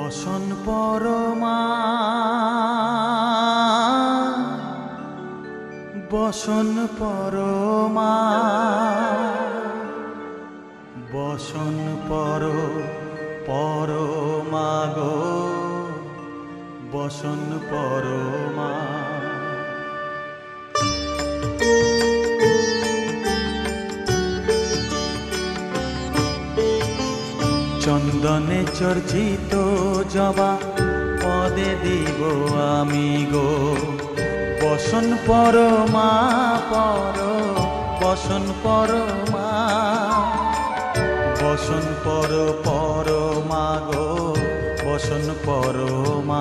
বসন পরমা বসন পরমা বসন পরমা গো বসন পরমা। চন্দনে চর্চিত জবা পদে দিব আমি গো বসন পরমা বসন পরমা বসন পরমা গো বসন পরমা।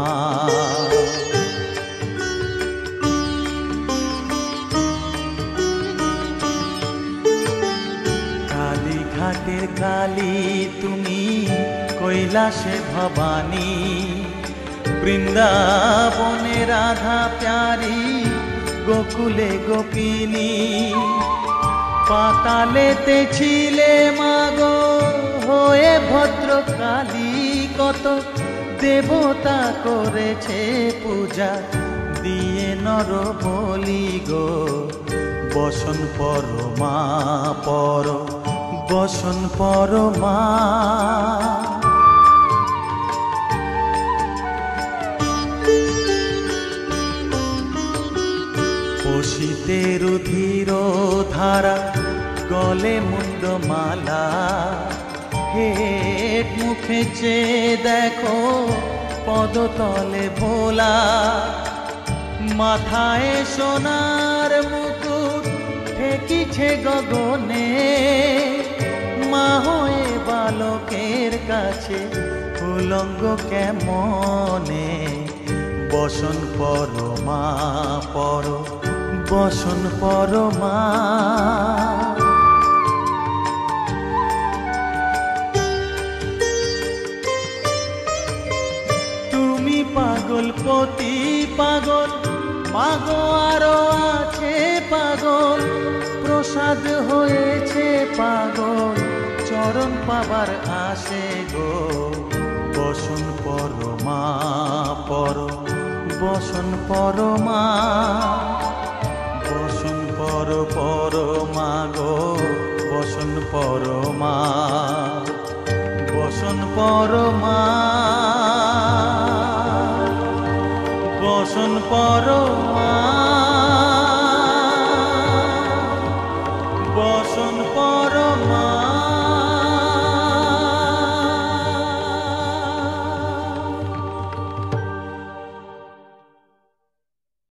কালীঘাটের কালী তুমি কৈলাসে ভবানী বৃন্দাবনে রাধা প্যারি গোকুলে গোপিনী পাতালেতে ছিলে মাগো হয়ে ভদ্রকালী কত দেবতা করেছে পূজা দিয়ে নর বলি গো বসন পরমা বসন পরমা। পশিতে রুধির ধারা গলে মুন্ডমালা হেট মুখে চেয়ে দেখো পদতলে ভোলা মাথায় সোনার মুকুট ঠেকিছে গগনে মা হয়ে বালকের কাছে উলঙ্গ কেমনে বসন পরমা বসন পরমা। তুমি পাগল পতি পাগল মাগো আরো আছে পাগল প্রসাদ হয়েছে পাগল চরণ পাবার আসে গো বসন পরমা বসন পরমা বসন পরমা গো বসন পরমা বসন পরমা বসন পরমা বসন পরমা।